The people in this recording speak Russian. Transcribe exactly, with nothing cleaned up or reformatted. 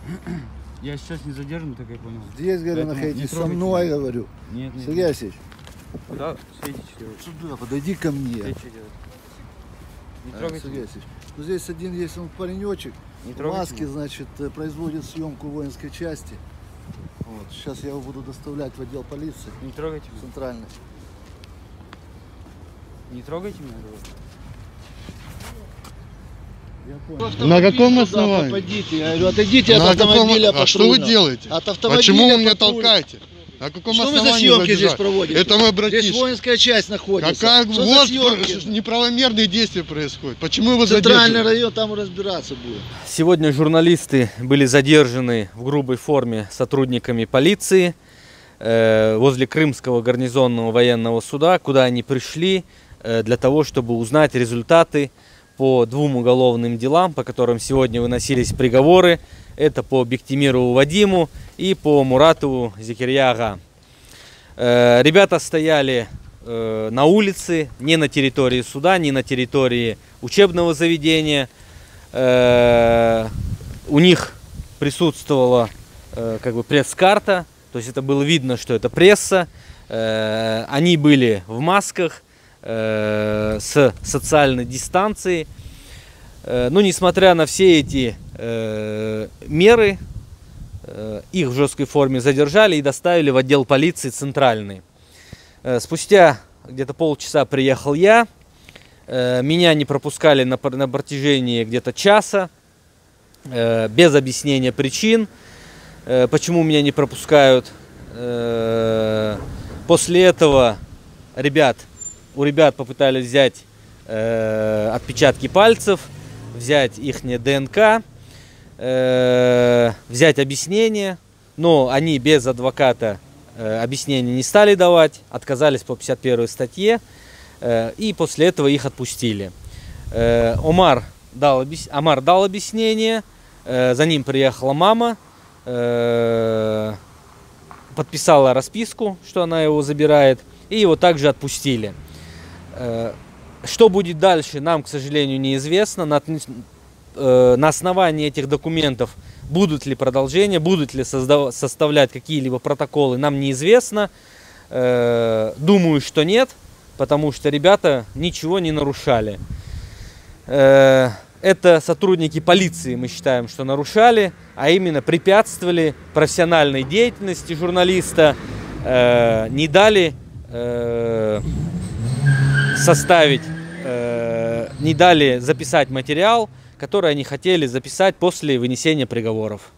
Я сейчас не задержан, так я понял. Здесь, говорю, находитесь, со мной, говорю. Нет, нет. Сергей Васильевич. Куда? Светите, сюда, подойди ко мне. Не трогайте. Сергей Васильевич. Ну, здесь один есть он паренечек. В маске, значит, производит съемку воинской части. Вот. Сейчас я его буду доставлять в отдел полиции. Не трогайте. Центральный. Не трогайте меня, На каком основании? Попадите. Я говорю, отойдите от На автомобиля каком... А что вы делаете? От автомобиля Почему вы меня патруль. толкаете? На каком что основании вы за съемки задержали? здесь проводите? Это мой братишка. Здесь воинская часть находится. Какая... Что Вот за съемки? неправомерные действия происходят. Почему его Центральный задержали? район, там разбираться будет. Сегодня журналисты были задержаны в грубой форме сотрудниками полиции э, возле Крымского гарнизонного военного суда, куда они пришли э, для того, чтобы узнать результаты по двум уголовным делам, по которым сегодня выносились приговоры. Это по Бектимирову Вадиму и по Муратову Зекирья ага. Э, ребята стояли э, на улице, не на территории суда, не на территории учебного заведения. Э, у них присутствовала э, как бы пресс-карта, то есть это было видно, что это пресса. Э, они были в масках, э, с социальной дистанцией. Э, но несмотря на все эти э, меры, э, их в жесткой форме задержали и доставили в отдел полиции центральный. Э, спустя где-то полчаса приехал я. Э, меня не пропускали на, на протяжении где-то часа, э, без объяснения причин, э, почему меня не пропускают. Э, после этого ребят, у ребят попытались взять э, отпечатки пальцев, взять их ДНК, э, взять объяснение, но они без адвоката э, объяснения не стали давать, отказались по пятьдесят первой статье, э, и после этого их отпустили. Э, Омар дал, Омар дал объяснение, э, за ним приехала мама, э, подписала расписку, что она его забирает, и его также отпустили. Э, Что будет дальше, нам, к сожалению, неизвестно. На, э, на основании этих документов будут ли продолжения, будут ли создав, составлять какие-либо протоколы, нам неизвестно. Э, думаю, что нет, потому что ребята ничего не нарушали. Э, это сотрудники полиции, мы считаем, что нарушали, а именно препятствовали профессиональной деятельности журналиста, э, не дали... Э, составить, э, не дали записать материал, который они хотели записать после вынесения приговоров.